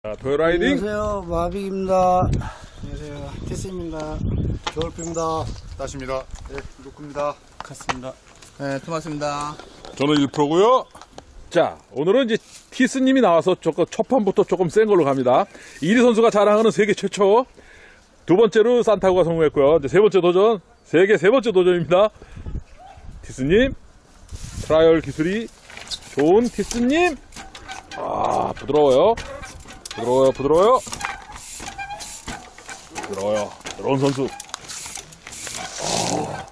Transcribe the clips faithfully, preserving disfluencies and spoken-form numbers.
자, 도요라이딩. 안녕하세요, 마빅입니다. 안녕하세요, 티스입니다. 겨울비입니다. 다시입니다. 네, 루크입니다. 카스입니다. 네, 토마스입니다. 저는 일 프로고요. 자, 오늘은 이제 티스님이 나와서 조금 첫 판부터 조금 센 걸로 갑니다. 이리 선수가 자랑하는 세계 최초. 두 번째로 산타고가 성공했고요. 이제 세 번째 도전, 세계 세 번째 도전입니다. 티스님, 트라이얼 기술이 좋은 티스님. 아, 부드러워요. 부드러워요, 부드러워요. 부드러워요. 부드러운 선수. 아,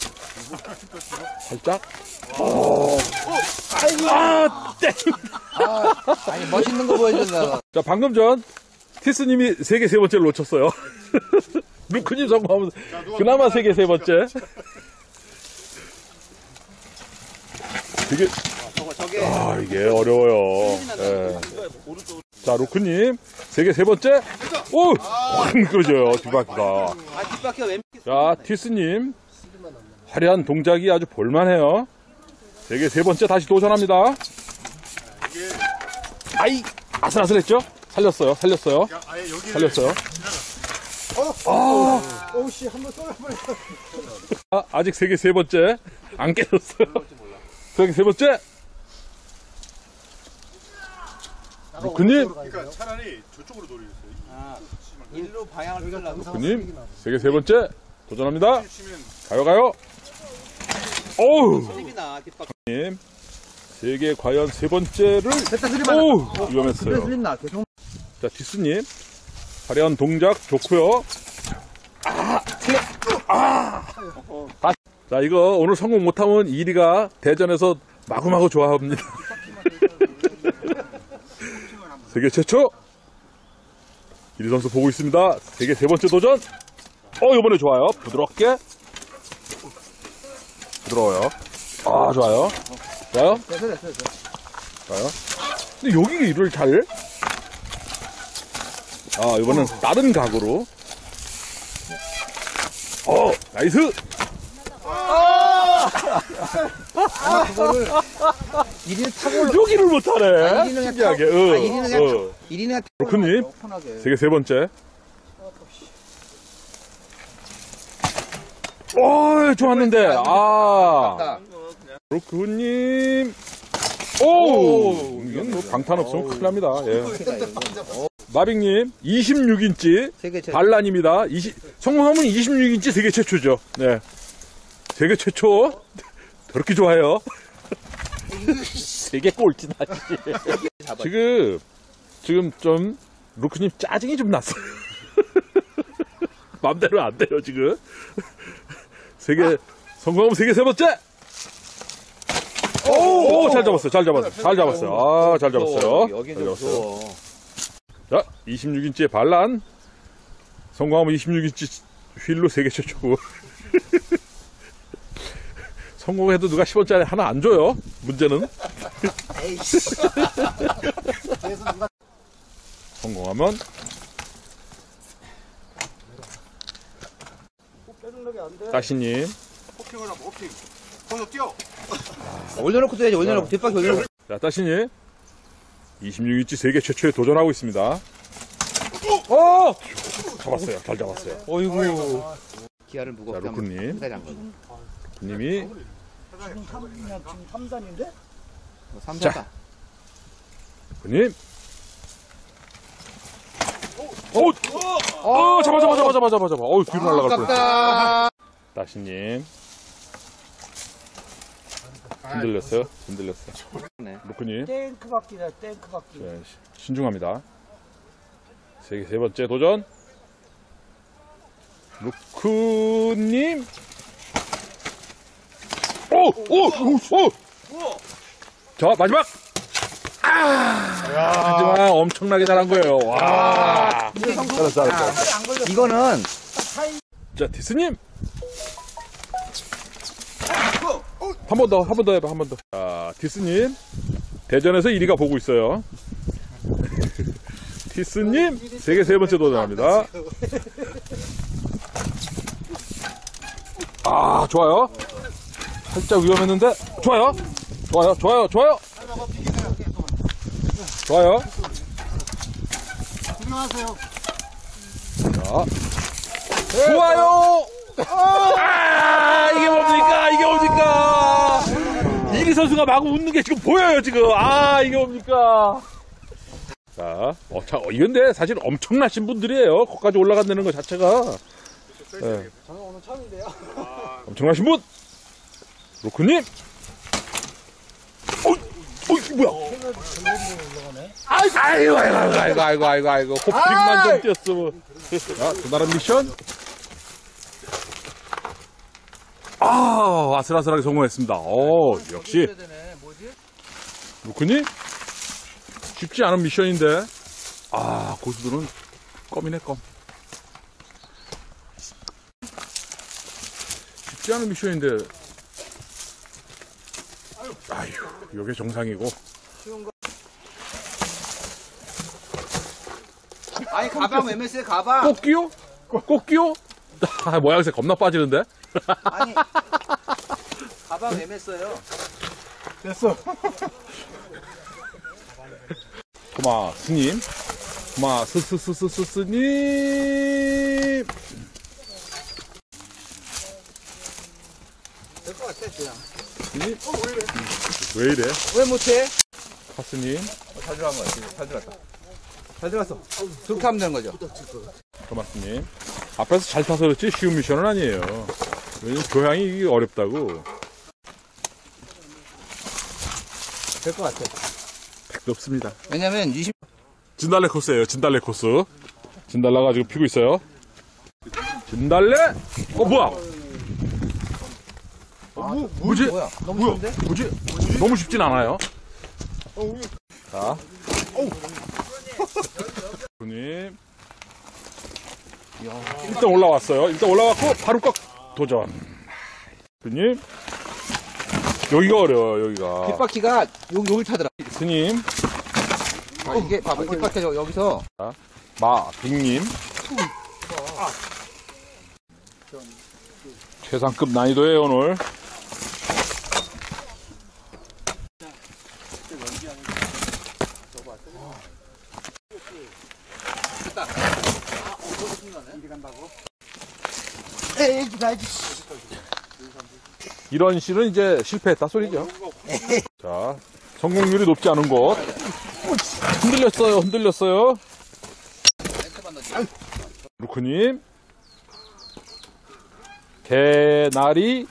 살짝. 오. 아, 땡. 아, 아니, 멋있는 거 보여준다. 자, 방금 전 티스님이 세계 세 번째를 놓쳤어요. 루크님 성공하면서 그나마 세계 세 번째. 되게 아, 이게 어려워요. 예. 자, 루크님 세계 세 번째. 오, 확 미끄러져요 뒷바퀴가. 아, 뒷바퀴가 왼. 자, 티스님 화려한 동작이 아주 볼만해요. 세계 세 번째 다시 도전합니다. 아이, 아슬아슬했죠? 살렸어요, 살렸어요, 살렸어요. 아, 오우씨, 한번 쏘려버려. 아, 아직 세계 세 번째 안 깨졌어요. 세계 세 번째. 루크님, 그러니까 차라리 저쪽으로 노리겠어요. 아, 일로 방향을 틀라고. 루크님 세계 세 번째 도전합니다. 가요, 가요. 어우, 슬립이나 뒷바퀴. 님 세계 과연 세 번째를. 됐다, 슬립 오, 위험했어요. 슬립 나, 계속. 자, 티스님 화려한 동작 좋고요. 아, 아, 다. 자, 이거 오늘 성공 못하면 이리가 대전에서 마구마구 좋아합니다. 세계 최초 이리 선수 보고 있습니다. 세계 세 번째 도전. 어, 이번에 좋아요. 부드럽게. 부드러워요. 아, 좋아요. 좋아요. 됐어, 됐어, 됐어. 좋아요. 근데 여기 이를 잘. 아, 이번엔 다른 각으로. 어, 나이스! 아, 그거를. 이리는 타고 올라. 여기를 못하네. 아, 이리는 신기하게. 그냥 어, 아, 이리는 그냥. 어. 이리는 그냥. 로크님, 편하게. 세계 세 번째. 오, 좋았는데. 아. 로크님. 오! 이건 뭐 방탄 없으면 큰일 납니다. 예. 마빅님, 이십육 인치 세계 최초. 반란입니다. 이십, 성공하면 이십육 인치 세계 최초죠. 네. 세계 최초. 그렇게 좋아요. 세계 꼴찌다. 지금, 지금 좀, 루크님 짜증이 좀 났어요. 맘대로 안 돼요, 지금. 세계, 성공하면 세계 세 번째! 오, 오, 잘 잡았어요, 잘 잡았어요, 잘 잡았어요. 아, 잘 잡았어요. 여기 잘 좀 잡았어요. 줘. 자, 이십육 인치의 반란. 성공하면 이십육 인치 휠로 세계 최초고. 성공해도 누가 십 원짜리 하나 안 줘요. 문제는. 성공하면. 따시님. 호킹을 하고, 호킹. 거기서 뛰어. 올려놓고 써야지, 올려놓고. 뒷바퀴 올려놓고. 자, 따시님. 이십육 인치 세계 최초에 도전하고 있습니다. 오! 잡았어요. 잘 잡았어요. 어이구. 기아를 무겁게 자, 하면 루크님. 사다리 안 걸려. 님이. 지금 삼 단인데? 삼 단. 님. 오! 어, 잡아, 잡아, 잡아, 잡아, 잡아, 잡아. 어우, 뒤로 날아갈 뻔. 아깝다. 따시님. 흔들렸어요? 흔들렸어요. 네. 루크님. 탱크 바퀴다, 탱크 바퀴. 네, 신중합니다. 세계 세 번째 도전. 루크님. 오! 오! 오! 자, 마지막! 아! 하지만 엄청나게 잘한 거예요. 와! 잘했어, 잘했어. 이거는 자, 티스님. 한 번 더, 한 번 더 해봐, 한 번 더. 자, 티스님. 대전에서 일 위가 보고 있어요. 티스님, 세계 세 번째 도전합니다. 아, 좋아요. 살짝 위험했는데, 좋아요. 좋아요, 좋아요, 좋아요. 좋아요. 하세요. 자, 좋아요. 아, 이게 뭡니까? 이게 뭡니까? 이리 선수가 마구 웃는 게 지금 보여요, 지금. 아, 이게 뭡니까? 자, 어, 자, 어, 이건데 사실 엄청나신 분들이에요. 거기까지 올라간다는 것 자체가. 네. 저는 오늘 처음인데요. 엄청나신 분! 로크님! 어이, 어이, 뭐야? 아이고, 아이고, 아이고, 아이고, 아이고, 아이고, 아이고, 호프링만 좀 뛰었으면. 자, 또 다른 미션. 아, 아슬아슬하게 성공했습니다. 어, 역시. 로크님? 쉽지 않은 미션인데. 아, 고수들은 껌이네, 껌. 쉽지 않은 미션인데. 아휴, 요게 정상이고. 아니, 가방 엠에스의 가방. 꽃기요? 꽃기요? 아, 모양새 겁나 빠지는데? 아니, 가방 엠에스예요. 됐어. 토마 스님. 토마 스스스스스 스님. 될 것 같아, 그냥. 스님? 왜 이래? 왜 못해? 카스님. 어, 잘 들어간 거야, 지금. 잘 들어갔다. 잘 들어갔어. 그렇게 하면 되는 거죠. 토마 스님. 앞에서 잘 타서 그렇지 쉬운 미션은 아니에요. 왜냐면 교양이 이게 어렵다고. 될 것 같아. 택도 없습니다. 왜냐면 이십. 진달래 코스예요. 진달래 코스. 진달래가 지금 피고 있어요. 진달래? 어 뭐야? 어, 뭐, 뭐지? 뭐야? 너무 뭐야? 쉬운데? 뭐지? 너무 쉽진 않아요. 자, 님 일단 올라왔어요. 일단 올라왔고 바로 꺾 도전. 님 여기가 어려워. 여기가. 뒷바퀴가 여기, 여기 타더라. 스님. 아, 이게 봐봐. 뒷바퀴가 여기서. 마 빅님. 최상급 난이도예요 오늘. 에이, 나이지. 이런 시는 이제 실패했다 소리죠. 자, 성공률이 높지 않은 곳. 흔들렸어요, 흔들렸어요. 루크님. 개나리.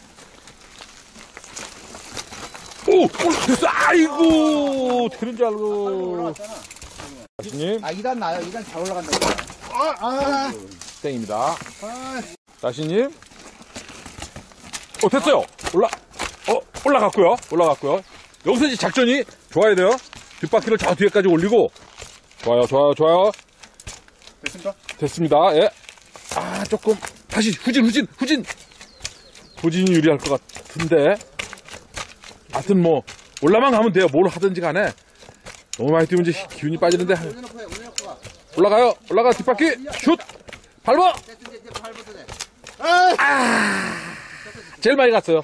오! 됐어! 아이고! 되는 줄 알고. 다시님. 아, 이 단 나요. 이 단 잘 올라간다. 아, 아. 땡입니다. 다시님. 어, 됐어요. 올라, 어, 올라갔고요. 올라갔고요. 여기서 이제 작전이 좋아야 돼요. 뒷바퀴를 저 뒤에까지 올리고. 좋아요, 좋아요, 좋아요. 됐습니까? 됐습니다. 예. 아, 조금. 다시, 후진, 후진, 후진. 후진이 유리할 것 같은데. 하여튼 뭐, 올라만 가면 돼요. 뭘 하든지 간에. 너무 많이 뛰면 이제 기운이 빠지는데. 올라가요. 올라가, 뒷바퀴. 슛. 밟아. 아, 제일 많이 갔어요.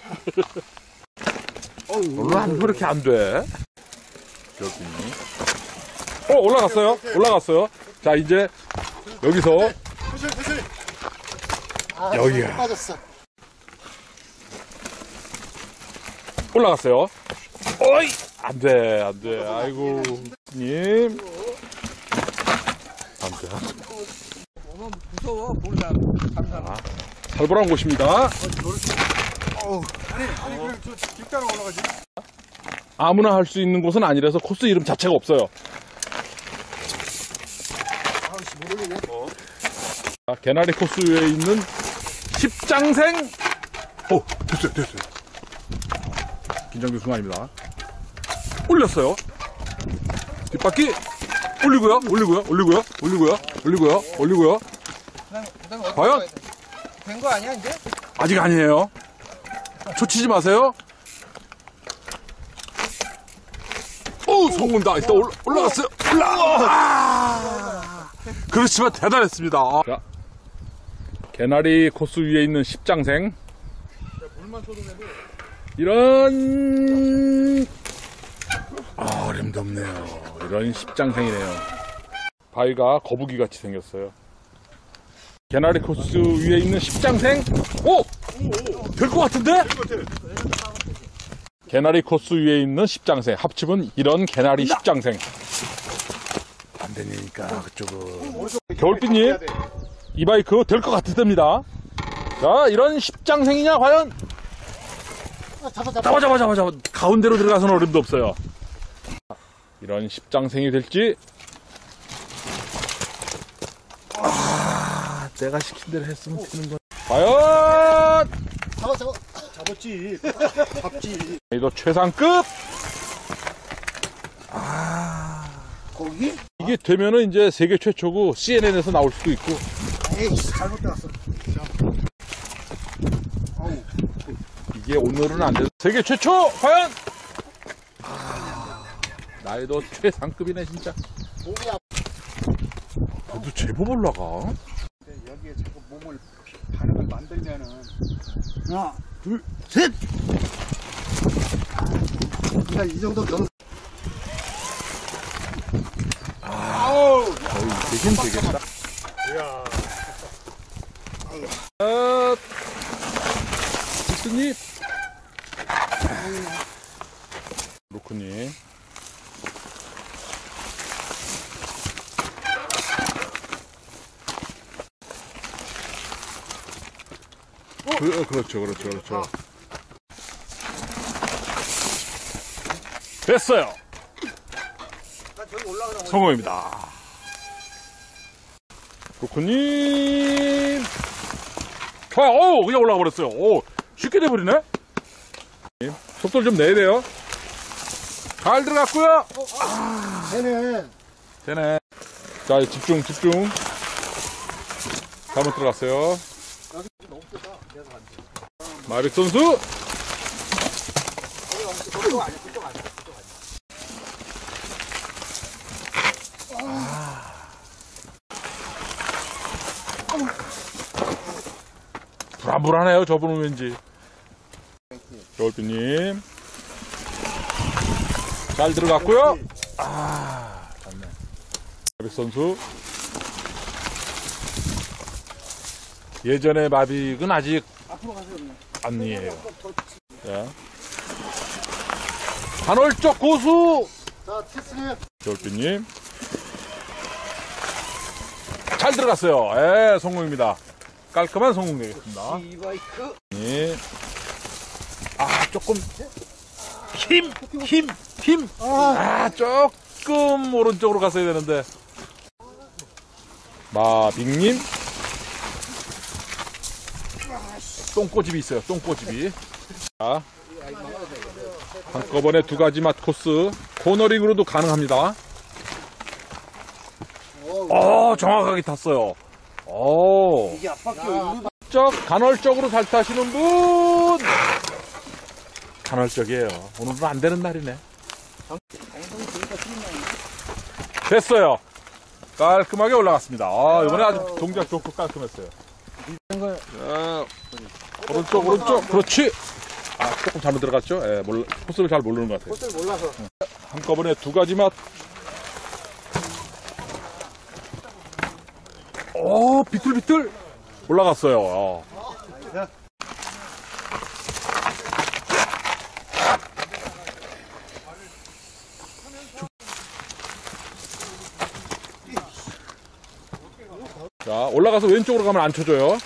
올라가면 그렇게 안 돼. 여기. 어, 올라갔어요. 올라갔어요. 자, 이제 여기서 사실, 사실. 여기야. 빠졌어. 올라갔어요. 어이! 안 돼, 안 돼. 아이고. 님. 안 돼, 안 돼. 너무 무서워. 모르다. 감사합니다. 살벌한 곳입니다. 아니, 아니, 그냥 저 뒷따라 올라가지. 아무나 할 수 있는 곳은 아니라서 코스 이름 자체가 없어요. 자, 개나리 코스 위에 있는 십장생. 어, 됐어요, 됐어요. 긴장된 순간입니다. 올렸어요. 뒷바퀴 올리고요, 올리고요, 올리고요, 올리고요, 올리고요, 올리고요. 과연? 된 거 아니야, 이제? 아직 아니에요. 초치지 마세요. 오, 성공다. 일단 올라, 올라갔어요. 올라. 아, 그렇지만 대단했습니다. 자, 개나리 코스 위에 있는 십장생. 이런 아, 어림도 없네요. 이런 십장생이네요. 바위가 거북이 같이 생겼어요. 개나리 코스 위에 있는 십장생. 오! 될 것 같은데? 개나리 코스 위에 있는 십장생. 합집은 이런 개나리 십장생. 안 되니까 그쪽은. 겨울비님, 이 바이크 될 것 같습니다. 자, 이런 십장생이냐 과연? 잡아, 잡아. 잡아 잡아 잡아 잡아. 가운데로 들어가서는 어림도 없어요. 이런 십장생이 될지. 아, 내가 시킨 대로 했으면 되는 건. 과연 잡아, 잡아. 잡았지. 잡지. 이거 최상급. 거기? 이게 되면은 이제 세계 최초고 씨엔엔에서 나올 수도 있고. 에이, 잘못 들었어. 이게 오늘은 안 돼. 세계 최초 과연. 아, 나이도 최상급이네 진짜. 몸이 아파. 너도 제법 올라가. 여기에 자꾸 몸을 반응을 만들면은 하나, 둘, 셋! 야, 이 정도 경 거의 되긴 되겠다. 이야 아, 교수님. 로크님. 그, 어, 그렇죠, 그렇죠, 그렇죠. 됐어요. 성공입니다. 로크님. 좋아요. 오, 그냥 올라가 버렸어요. 오, 쉽게 돼버리네. 속도를 좀 내야 돼요. 잘 들어갔고요. 되네. 되네. 자, 집중, 집중. 잘못 들어갔어요. 마빅 선수. 불안불안해요, 저분은 왠지. 겨울비님. 잘 들어갔고요. 아, 좋네. 마빅 선수. 예전의 마빅은 아직 아니에요. 자. 간헐적 고수. 자, 티스님. 겨울비님. 잘 들어갔어요. 예, 성공입니다. 깔끔한 성공 되겠습니다. 이 바이크. 예. 아, 조금. 힘! 힘! 힘! 아, 조금 오른쪽으로 갔어야 되는데. 마빅님. 똥꼬집이 있어요, 똥꼬집이. 자. 한꺼번에 두 가지 맛 코스. 코너링으로도 가능합니다. 어, 정확하게 탔어요. 오. 이게 앞바퀴 적 간헐적으로 잘 타시는 분. 간헐적이에요. 오늘은 안 되는 날이네. 됐어요. 깔끔하게 올라갔습니다. 아, 이번에 아주 동작 좋고 깔끔했어요. 자, 오른쪽, 오른쪽. 그렇지. 아, 조금 잘못 들어갔죠? 예, 몰라, 코스를 잘 모르는 것 같아요. 코스를 몰라서. 한꺼번에 두 가지 맛. 오, 비틀비틀 올라갔어요. 어. 자, 올라가서 왼쪽으로 가면 안 쳐줘요.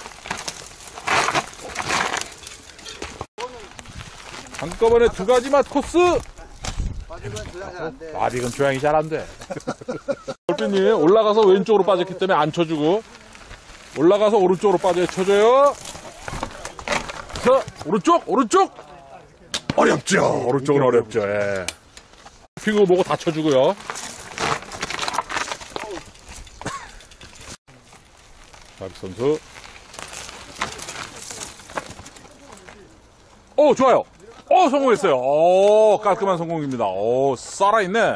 한꺼번에 두 가지 맛 코스. 마빅은 조향이 잘 안 돼. 골피님 올라가서 왼쪽으로 빠졌기 때문에 안 쳐주고, 올라가서 오른쪽으로 빠져 쳐줘요. 자, 오른쪽, 오른쪽. 어렵죠. 오른쪽은 어렵죠. 예. 피고 보고 다 쳐주고요. 마빅 선수. 오, 좋아요. 오, 성공했어요. 오, 깔끔한 성공입니다. 오, 살아있네.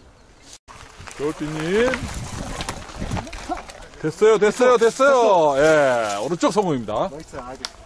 겨울띠님. 됐어요, 됐어요, 됐어요. 예, 오른쪽 성공입니다. 멋있어, 아주.